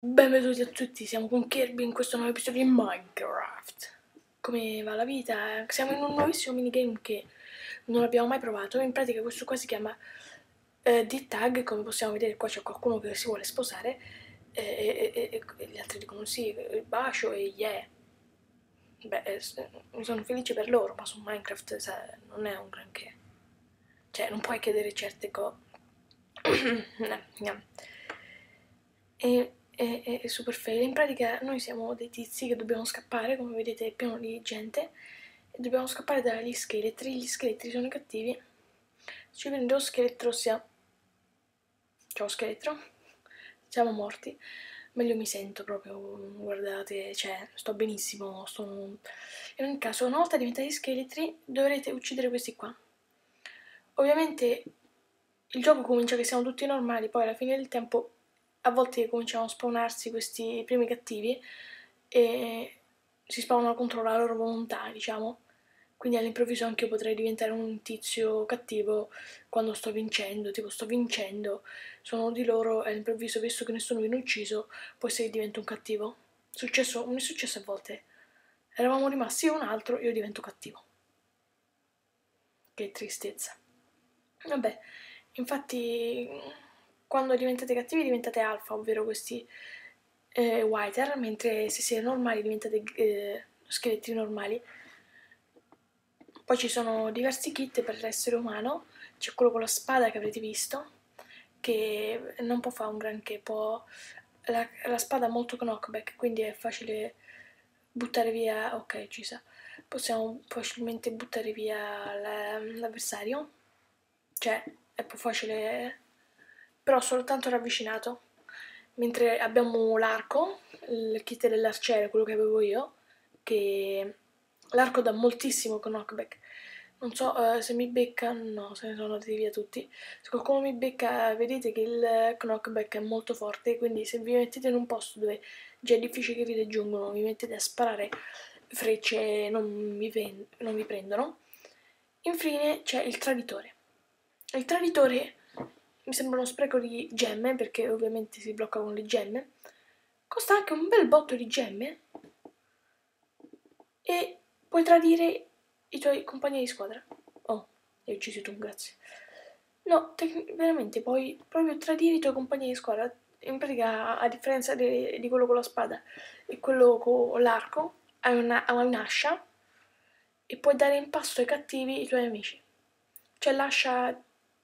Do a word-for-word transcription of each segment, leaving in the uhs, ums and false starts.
Benvenuti a tutti, siamo con Kirby in questo nuovo episodio di Minecraft. Come va la vita? Siamo in un nuovissimo minigame che non abbiamo mai provato. In pratica questo qua si chiama eh, D-Tag, come possiamo vedere qua c'è qualcuno che si vuole sposare e, e, e, e gli altri dicono sì, il bacio e yeah. Beh, eh, mi sono felice per loro, ma su Minecraft sa, non è un granché. Cioè, non puoi chiedere certe cose. no, no. E è, è super fail. In pratica noi siamo dei tizi che dobbiamo scappare, come vedete è pieno di gente, e dobbiamo scappare dagli scheletri. Gli scheletri sono i cattivi. Se ci prende lo scheletro sia... Ciao scheletro. Siamo morti. Meglio mi sento proprio, guardate, cioè, sto benissimo, sto... In ogni caso, una volta diventati scheletri, dovrete uccidere questi qua. Ovviamente il gioco comincia che siamo tutti normali, poi alla fine del tempo a volte cominciano a spawnarsi questi primi cattivi e si spawnano contro la loro volontà, diciamo. Quindi all'improvviso anche io potrei diventare un tizio cattivo quando sto vincendo, tipo sto vincendo, sono uno di loro e all'improvviso, visto che nessuno viene ucciso, può essere che divento un cattivo. Successo, mi è successo a volte. Eravamo rimasti io e un altro, io divento cattivo. Che tristezza. Vabbè, infatti quando diventate cattivi diventate alfa, ovvero questi eh, wither, mentre se siete normali diventate eh, scheletri normali. Poi ci sono diversi kit per l'essere umano, c'è quello con la spada che avrete visto, che non può fare un granché, può... La, la spada ha molto knockback, quindi è facile buttare via... ok, ci sa. Possiamo facilmente buttare via l'avversario, cioè è più facile, però soltanto ravvicinato. Mentre abbiamo l'arco, il kit dell'arciere, quello che avevo io, che l'arco dà moltissimo knockback. Non so uh, se mi becca, no, se ne sono andati via tutti. Se qualcuno mi becca, vedete che il knockback è molto forte, quindi se vi mettete in un posto dove già è difficile che vi raggiungono, vi mettete a sparare frecce e non vi, ven- non vi prendono. Infine c'è il traditore. Il traditore mi sembra uno spreco di gemme, perché ovviamente si blocca con le gemme. Costa anche un bel botto di gemme e puoi tradire i tuoi compagni di squadra. Oh, li hai uccisi tu, grazie. No, tec- veramente puoi proprio tradire i tuoi compagni di squadra. In pratica, a differenza di, di quello con la spada e quello con l'arco, hai, una, hai un'ascia e puoi dare in pasto ai cattivi i tuoi amici. Cioè l'ascia...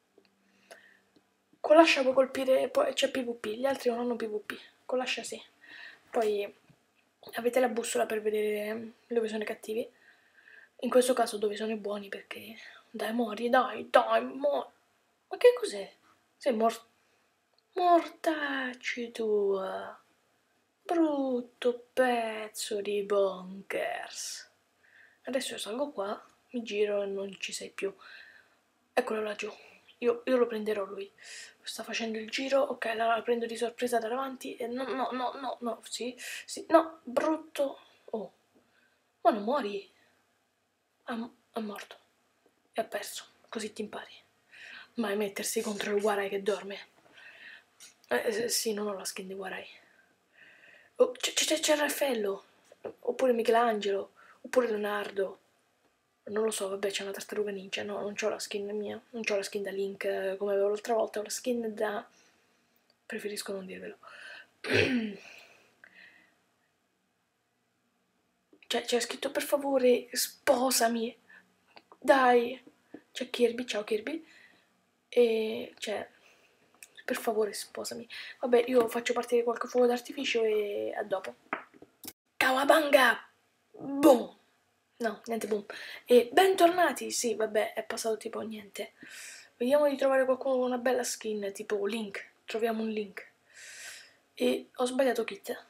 Con l'ascia puoi colpire... Poi c'è PvP, gli altri non hanno PvP. Con l'ascia sì. Poi avete la bussola per vedere dove sono i cattivi. In questo caso dove sono i buoni, perché... Dai, muori, dai, dai, muori. Ma che cos'è? Sei morto? Mortacci tua. Brutto pezzo di bonkers. Adesso io salgo qua, mi giro e non ci sei più. Eccolo laggiù. Io, io lo prenderò lui. Sta facendo il giro, ok, la, la prendo di sorpresa da davanti e no, no, no, no, no, sì, sì, no, brutto. Oh, ma non muori. Ha, è morto. E ha perso, così ti impari. Mai mettersi contro il Warai che dorme. Eh, sì, non ho la skin di Warai. Oh, c'è Raffaello, oppure Michelangelo, oppure Leonardo. Non lo so, vabbè, c'è una tartaruga ninja. No, non c'ho la skin mia. Non c'ho la skin da Link eh, come avevo l'altra volta. Ho la skin da... Preferisco non dirvelo. Cioè, c'è scritto per favore sposami. Dai. C'è Kirby, ciao Kirby. E... cioè... Per favore sposami. Vabbè, io faccio partire qualche fuoco d'artificio e a dopo. Kawabanga! Boom! No, niente boom. E bentornati! Sì, vabbè, è passato tipo niente. Vediamo di trovare qualcuno con una bella skin, tipo Link. Troviamo un Link. E ho sbagliato kit.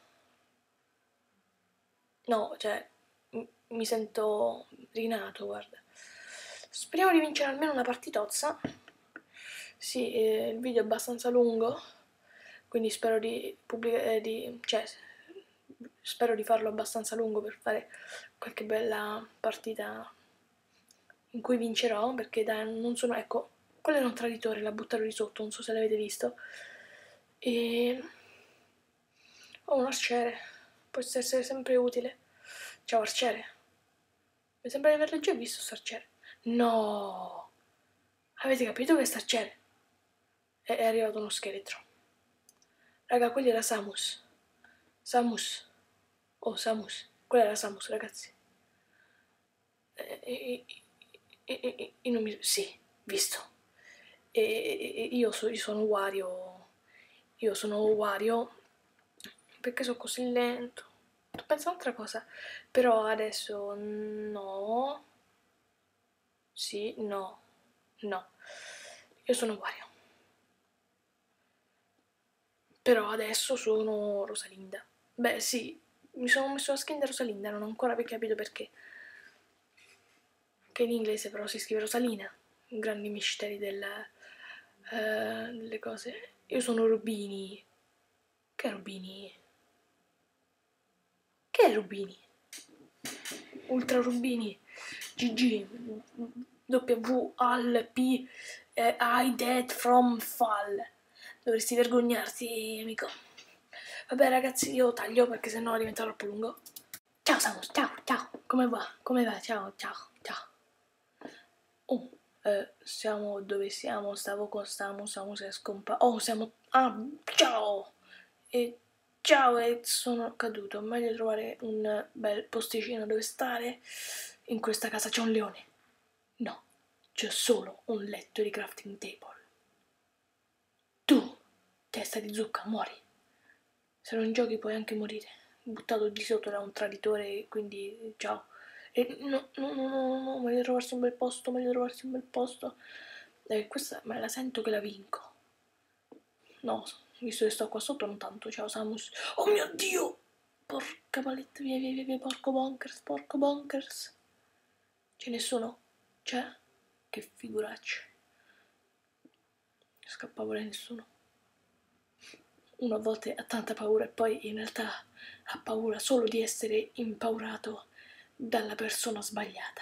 No, cioè, m- mi sento rinato, guarda. Speriamo di vincere almeno una partitozza. Sì, eh, il video è abbastanza lungo, quindi spero di pubblicare, eh, di, cioè, spero di farlo abbastanza lungo per fare qualche bella partita in cui vincerò, perché dai, non sono, ecco, quello era un traditore, l'ha buttato di sotto, non so se l'avete visto. E Oh, un arciere. Può essere sempre utile. Ciao, arciere. Mi sembra di averlo già visto, questo arciere. No! Avete capito che sta arciere? È, è arrivato uno scheletro. Raga, quelli era Samus. Samus. Oh, Samus. Quella era Samus, ragazzi. E, e, e, e, e non mi... Sì, visto. E, e io, so, io sono Wario. Io sono Wario. Perché sono così lento? Penso a un'altra cosa. Però adesso no. Sì, no. No. Io sono Wario. Però adesso sono Rosalinda. Beh, sì, mi sono messo la skin da Rosalinda, non ho ancora capito perché. Che in inglese però si scrive Rosalina. Grandi misteri del, uh, delle cose. Io sono Rubini. Che è Rubini? Che è Rubini? Ultra Rubini. G G. W Al P eh, I dead from fall. Dovresti vergognarti, amico. Vabbè ragazzi, io taglio perché sennò diventa troppo lungo. Ciao Samus, ciao, ciao. Come va? Come va? Ciao, ciao, ciao. Oh, eh, siamo dove siamo? Stavo con Samus, Samus è scomparso. Oh, siamo... Ah, ciao! E ciao, e sono caduto. Meglio trovare un bel posticino dove stare. In questa casa c'è un leone. No, c'è solo un letto di crafting table. Tu, testa di zucca, muori. Se non giochi puoi anche morire. Buttato di sotto da un traditore, quindi ciao. E no, no, no, no, no, meglio trovarsi un bel posto, meglio trovarsi un bel posto. Eh, questa me la sento che la vinco. No, visto che sto qua sotto non tanto. Ciao Samus. Oh mio Dio! Porca paletta, via, via, via, via, porco bonkers, porco bonkers. C'è nessuno? C'è? Che figuraccia. Non scappa pure nessuno. Uno a volte ha tanta paura e poi in realtà ha paura solo di essere impaurato dalla persona sbagliata.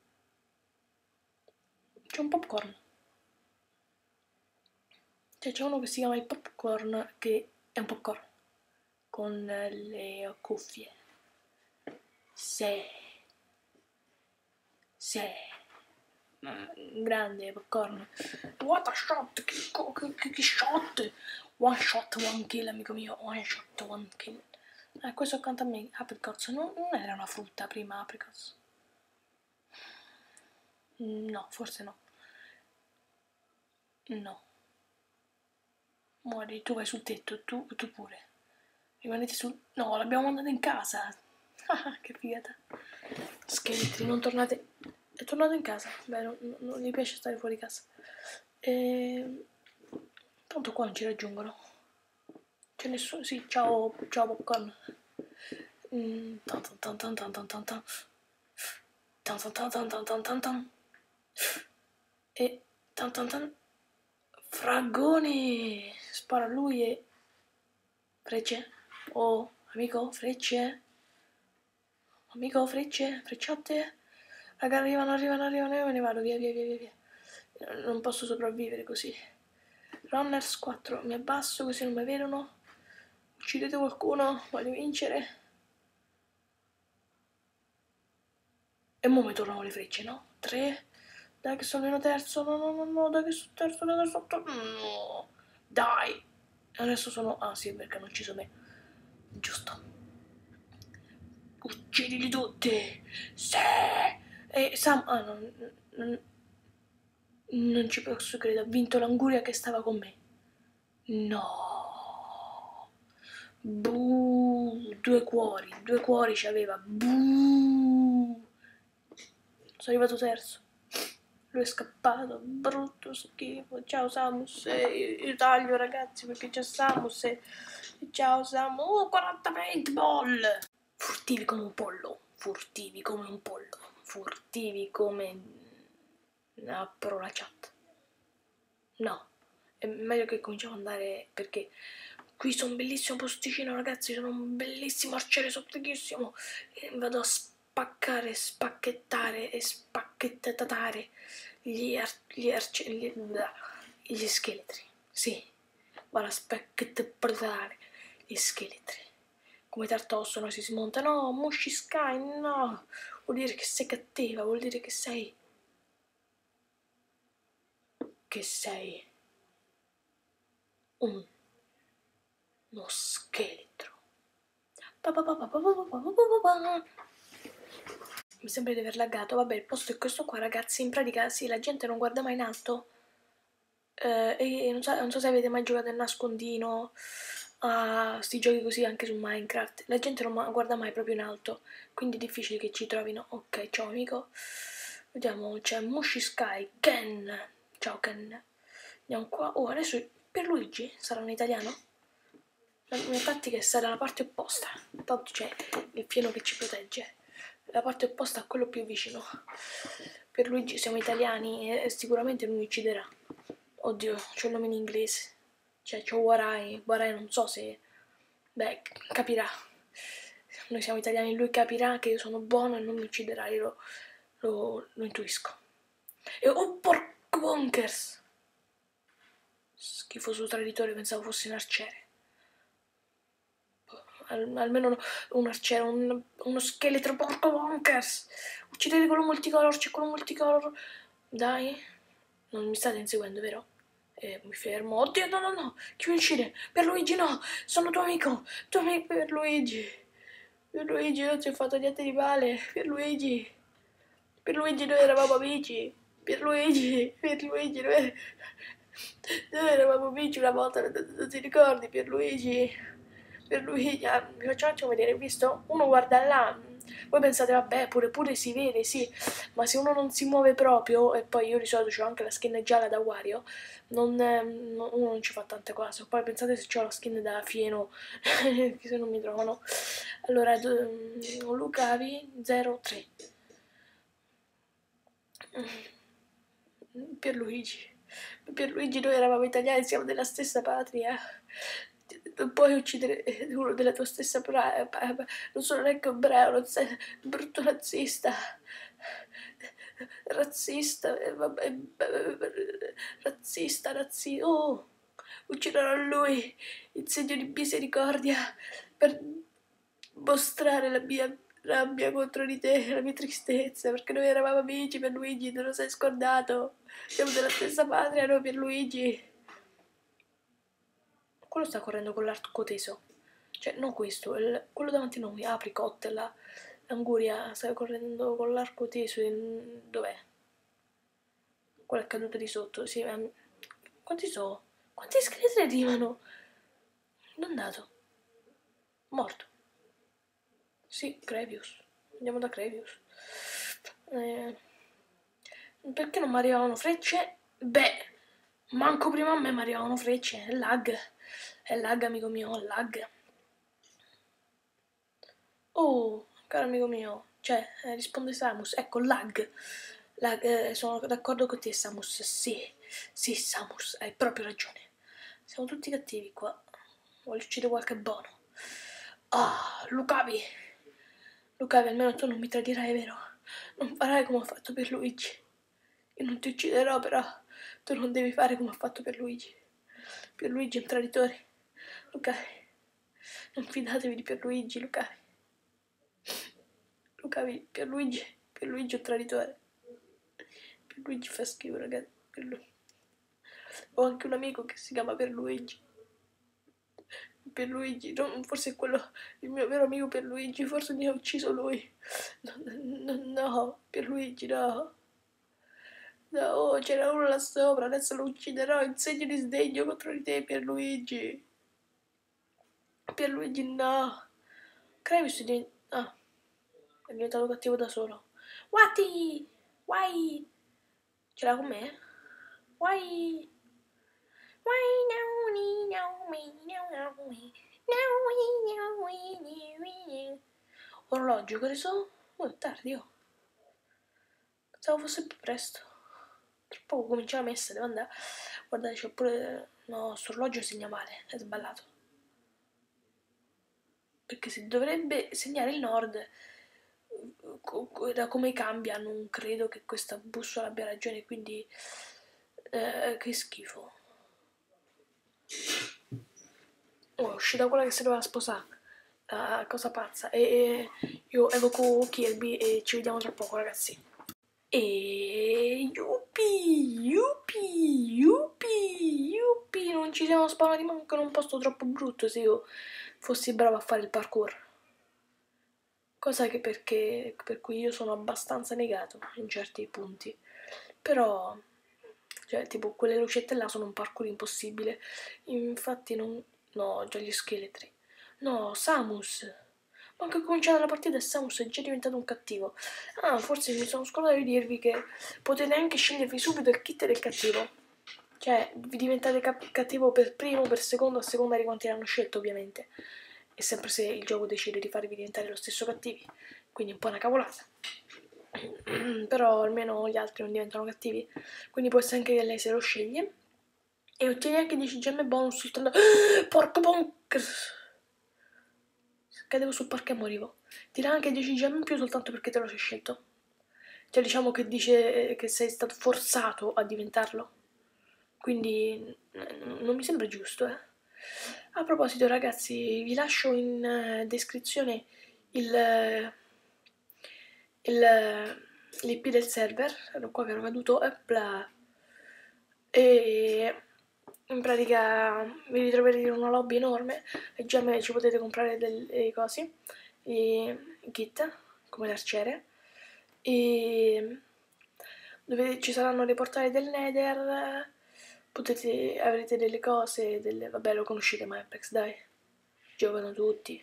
C'è un popcorn. Cioè c'è uno che si chiama il popcorn che è un popcorn con le cuffie. Sì. Sì. Grande popcorn. What a shot! Che, che, che shot! One shot, one kill, amico mio. One shot, one kill. Eh, questo accanto a me, apricots. Non, non era una frutta prima, apricots? No, forse no. No. Muori, tu vai sul tetto, tu, tu pure. Rimanete sul... No, l'abbiamo mandato in casa. Ah, che figata. Scheletri, non tornate... È tornato in casa. Beh, non, non gli piace stare fuori casa. E... Tanto qua non ci raggiungono. C'è nessuno... Sì, ciao, ciao popcorn. Mm, tan tan tan tan tan tan tan. Tan tan tan tan tan tan tan tan. E... Tan tan tan... Fragone! Spara a lui e... Frecce? Oh, amico, frecce? Amico, frecce? Frecciate? Raga, arrivano, arrivano, arrivano, io me ne vado, via, via, via, via, via. Non posso sopravvivere così. Runners quattro, mi abbasso così non mi vedono. Uccidete qualcuno, voglio vincere. E mo mi tornano le frecce, no? tre. Dai che sono meno terzo, no, no, no, no, dai che sono terzo, dai che sono terzo. No, dai. E adesso sono... Ah sì, perché hanno ucciso me. Giusto. Uccidili tutti! Sì! E Sam... Ah, non, non, non ci posso credere, ha vinto l'anguria che stava con me. No! Buh! Due cuori, due cuori c'aveva. Buh! Sono arrivato terzo. Lui è scappato, brutto schifo. Ciao Samus, eh, io taglio ragazzi perché c'è Samus. Eh. Ciao Samus, oh quaranta paintball! Furtivi come un pollo, furtivi come un pollo, furtivi come... apro la chat. No, è meglio che cominciamo ad andare perché qui sono un bellissimo posticino ragazzi, sono un bellissimo arciere sottichissimo e vado a spaccare, spacchettare e spacchettatare gli, ar gli arcieri, gli, gli scheletri, sì, vado a spacchettare gli scheletri. come Tartosso, no? Si smonta, no, Mushi Sky, no, vuol dire che sei cattiva, vuol dire che sei, che sei un, uno scheletro. Mi sembra di aver laggato, vabbè, il posto è questo qua, ragazzi, in pratica sì, la gente non guarda mai in alto, eh, e non so, non so se avete mai giocato a nascondino, a sti giochi così anche su Minecraft, la gente non guarda mai proprio in alto, quindi è difficile che ci trovino. Ok, ciao amico, vediamo, c'è Mushi Sky, Ken, ciao Ken, andiamo qua, oh adesso Pierluigi sarà un italiano? La mia tattica è stare dalla parte opposta, tanto c'è il fieno che ci protegge, la parte opposta a quello più vicino. Pierluigi, siamo italiani e sicuramente non mi ucciderà. Oddio, c'ho il nome in inglese, cioè c'ho Warai, Warai non so se, beh, capirà. Noi siamo italiani, lui capirà che io sono buono e non mi ucciderà, io lo, lo, lo intuisco. E oh porco bonkers! Schifoso traditore, pensavo fosse un arciere. Al, almeno un arciere, un, uno scheletro, porco bonkers! Uccidete quello multicolor, c'è quello multicolor. Dai, non mi state inseguendo, vero? Eh, mi fermo. Oddio, no, no, no, chi mi uccide? Pierluigi, no, sono tuo amico, tuo amico Pierluigi. Pierluigi, non ti ho fatto niente di male, Pierluigi. Pierluigi, noi eravamo amici. Pierluigi, Pierluigi, noi, noi eravamo amici una volta, non, non ti ricordi, Pierluigi? Pierluigi, ah, mi faccio vedere, visto? Uno guarda là, voi pensate, vabbè, pure pure si vede, sì, ma se uno non si muove proprio, e poi io di solito ho anche la skin gialla da Wario, non, eh, uno non ci fa tante cose. Poi pensate se ho la skin da fieno, se non mi trovano. Allora, Lucavi zero tre. Pierluigi. Pierluigi, noi eravamo italiani, siamo della stessa patria. Non puoi uccidere uno della tua stessa patria. Non sono neanche ebreo, non sei brutto razzista. Razzista, eh, vabbè, razzista, razzista. Oh, ucciderò lui in segno di misericordia per mostrare la mia rabbia contro di te, la mia tristezza, perché noi eravamo amici, Pierluigi, te lo sei scordato. Siamo della stessa patria, noi Pierluigi. Quello sta correndo con l'arco teso. Cioè, non questo, il, quello davanti a noi, Apricot, la, l'anguria, sta correndo con l'arco teso. In, dov'è? Quello è caduto di sotto, sì. Ma, quanti sono? Quanti scheletri arrivano? Non dato. Morto. Sì, Crevius. Andiamo da Crevius. Eh, perché non mi arrivavano frecce? Beh, manco prima a me mi arrivavano frecce. È lag. È lag, amico mio, è lag. Oh, caro amico mio. Cioè, eh, risponde Samus. Ecco, lag. lag eh, sono d'accordo con te, Samus. Sì, sì, Samus, hai proprio ragione. Siamo tutti cattivi qua. Voglio uccidere qualche buono. Ah, Lucavi. Lucavi, almeno tu non mi tradirai, vero? Non farai come ho fatto per Luigi. Io non ti ucciderò, però tu non devi fare come ho fatto per Luigi. Pierluigi è un traditore. Lucavi, non fidatevi di Pierluigi, Lucavi. Lucavi, Pierluigi, Pierluigi è un traditore. Pierluigi fa schifo, ragazzi. Pierluigi. Ho anche un amico che si chiama Pierluigi. Pierluigi, no, forse è quello, il mio vero amico Pierluigi, forse mi ha ucciso lui. No, no, no, Pierluigi, no. No, oh, c'era uno là sopra, adesso lo ucciderò in segno di sdegno contro di te, Pierluigi. Pierluigi, no. Crevius è diventato... Ah, è diventato cattivo da solo. Watti! Why? Ce l'ha con me? Why? Orologio, che ne so? Oh, è tardi, oh. Pensavo fosse più presto. Tra poco comincia la messa, devo andare. Guardate, c'ho pure... No, sto orologio segna male, è sballato. Perché si dovrebbe segnare il nord. Da come cambia, non credo che questa bussola abbia ragione, quindi... Eh, che schifo. Oh, è uscita quella che si doveva sposare. la cosa pazza. E, e io evoco Kirby e ci vediamo tra poco, ragazzi. E yupi, yupi, yupi, yupi, non ci siamo spawnati manco in un posto troppo brutto se io fossi bravo a fare il parkour. Cosa che perché, per cui io sono abbastanza negato in certi punti. Però, cioè, tipo, quelle lucette là sono un parkour impossibile. Infatti non... No, già gli scheletri. No, Samus. Manco è cominciata la partita e Samus è già diventato un cattivo. Ah, forse mi sono scordato di dirvi che potete anche scegliervi subito il kit del cattivo. Cioè, vi diventate cap- cattivo per primo, per secondo, a seconda di quanti l'hanno scelto, ovviamente. E sempre se il gioco decide di farvi diventare lo stesso cattivi. Quindi un po' una cavolata. Però almeno gli altri non diventano cattivi. Quindi può essere anche che lei se lo sceglie. E ottieni anche dieci gemme bonus soltanto... Porco bonkers! Cadevo sul parco e morivo. Ti dà anche dieci gemme in più soltanto perché te lo sei scelto. Cioè diciamo che dice che sei stato forzato a diventarlo. Quindi non mi sembra giusto, eh. A proposito, ragazzi, vi lascio in eh, descrizione il, il, l'I P del server, ero qua che ero caduto, e bla. E in pratica vi ritroverete in una lobby enorme e già me ci potete comprare delle cose, i kit, come l'arciere, e dove ci saranno dei portali del Nether, potete, avrete delle cose, delle, vabbè lo conoscete ma Apex dai, giocano tutti.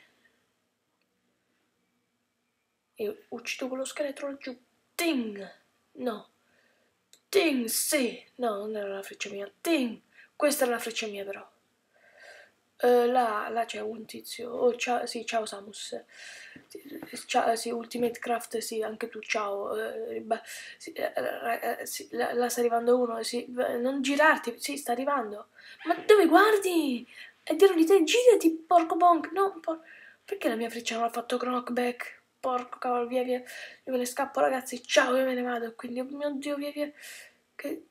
E uccido quello scheletro laggiù, ting, no, ting, sì, no non era la freccia mia, ting, questa era la freccia mia però. Uh, là, là c'è un tizio, oh, ciao, sì, ciao Samus, ciao, sì, Ultimate Craft, sì, anche tu, ciao, uh, bah, sì, uh, uh, sì, là, là sta arrivando uno, sì, non girarti, sì, sta arrivando, ma dove guardi? È dietro di te, girati, porco bonk, no, por... perché la mia freccia non ha fatto knockback, porco cavolo, via via, io me ne scappo ragazzi, ciao, io me ne vado, quindi, oh mio Dio, via via, che...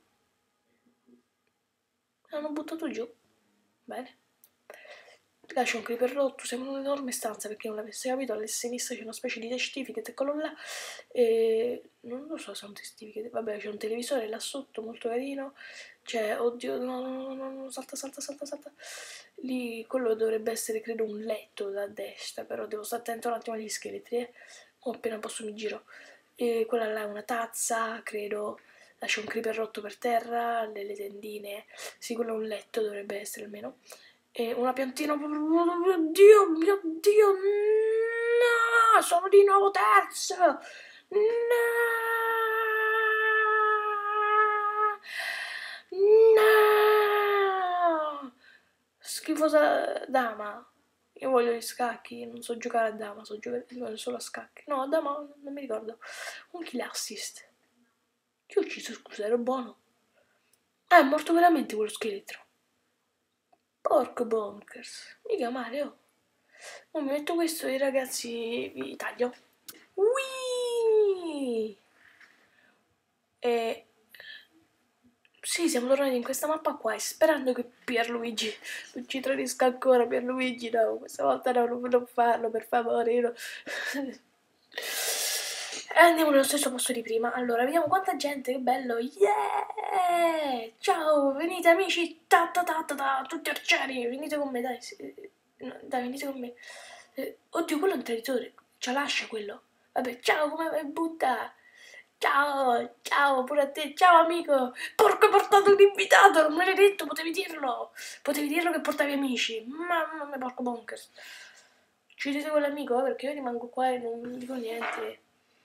hanno buttato giù, bene. Lascia un creeper rotto, sembra un'enorme stanza, perché non l'avesse capito, alla sinistra c'è una specie di certificate, eccolo là, e non lo so se è un certificate, vabbè c'è un televisore là sotto, molto carino, c'è, oddio, no, no, no, no, salta, salta, salta, salta, lì, quello dovrebbe essere, credo, un letto da destra, però devo stare attento un attimo agli scheletri, eh, o appena posso mi giro, e quella là è una tazza, credo, lascia un creeper rotto per terra, delle tendine, sì, quello è un letto, dovrebbe essere almeno, e una piantina, oh mio Dio, mio Dio, no, sono di nuovo terzo, no, no, schifosa dama, io voglio gli scacchi, non so giocare a dama, so giocare solo a scacchi, no, a dama non mi ricordo, un kill assist, che ho ucciso, scusa, ero buono, ah, è morto veramente quello scheletro. Porco bonkers, mica male, oh. Mo mi metto questo e ragazzi vi taglio. Whee! E... sì, siamo tornati in questa mappa qua e sperando che Pierluigi non ci tradisca ancora. Pierluigi, no, questa volta no, non, non farlo, per favore. Io no. E andiamo nello stesso posto di prima. Allora, vediamo quanta gente, che bello. Yeah! Ciao, venite amici. Ta ta ta ta ta, tutti arcieri, venite con me, dai. No, dai, venite con me. Eh, oddio, quello è un traditore. Ce lascia quello. Vabbè, ciao, come vai? Butta. Ciao, ciao, pure a te. Ciao, amico. Porco, hai portato un invitato, non me l'hai detto, potevi dirlo. Potevi dirlo che portavi amici. Mamma mia, porco bonkers. Uccidete quell'amico, eh, perché io rimango qua e non dico niente.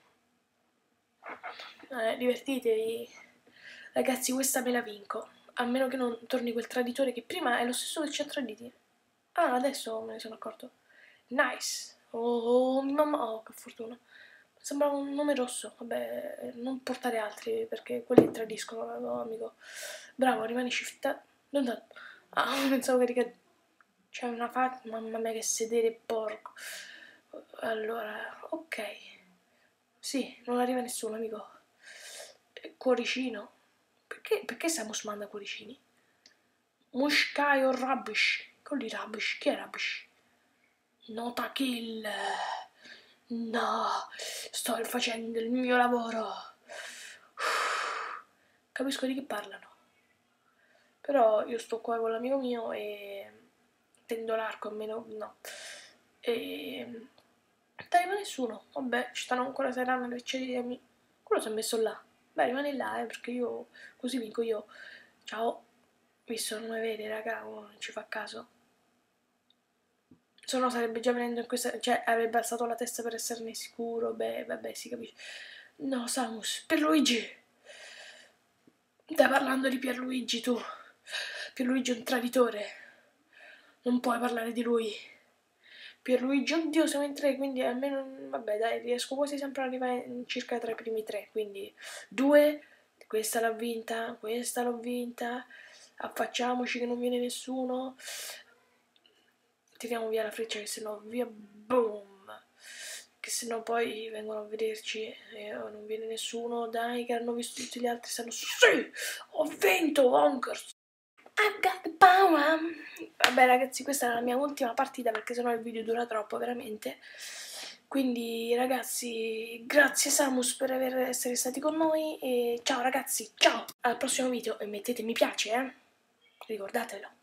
Eh, divertitevi. Ragazzi, questa me la vinco. A meno che non torni quel traditore che prima è lo stesso che ci ha traditi. Ah, adesso me ne sono accorto. Nice. Oh, mamma. Oh, che fortuna. Sembrava un nome rosso. Vabbè, non portare altri perché quelli tradiscono, no, amico. Bravo, rimani shiftato. Non da... Ah, pensavo che c'è una faccia. Mamma mia, che sedere porco. Allora, ok. Sì, non arriva nessuno, amico. Cuoricino. Perché, perché Samus manda cuoricini? Mushkai o Rubbish? Quelli Rubbish. Chi è Rubbish? Nota kill. No, sto facendo il mio lavoro. Capisco di che parlano. Però io sto qua con l'amico mio e tendo l'arco, almeno no. E dai, ma nessuno. Vabbè, ci stanno ancora saranno le cedie. Quello si è messo là. Beh, rimani là, eh, perché io così vinco io. Ciao. Visto, non mi vede, raga, non ci fa caso. Se no sarebbe già venendo in questa... Cioè, avrebbe alzato la testa per esserne sicuro. Beh, vabbè, si capisce. No, Samus, Pierluigi. Stai parlando di Pierluigi, tu. Pierluigi è un traditore. Non puoi parlare di lui. Pierluigi, oddio, siamo in tre, quindi almeno... Vabbè, dai, riesco quasi sempre ad arrivare in circa tra i primi tre, quindi... Due, questa l'ho vinta, questa l'ho vinta. Affacciamoci che non viene nessuno. Tiriamo via la freccia che sennò via boom, che sennò poi vengono a vederci e non viene nessuno. Dai, che hanno visto tutti gli altri, sanno sì, ho vinto Honkers, I've got the power. Vabbè ragazzi, questa è la mia ultima partita perché sennò il video dura troppo veramente. Quindi ragazzi, grazie Samus per aver essere stati con noi e ciao ragazzi, ciao, al prossimo video e mettete mi piace, eh, ricordatelo.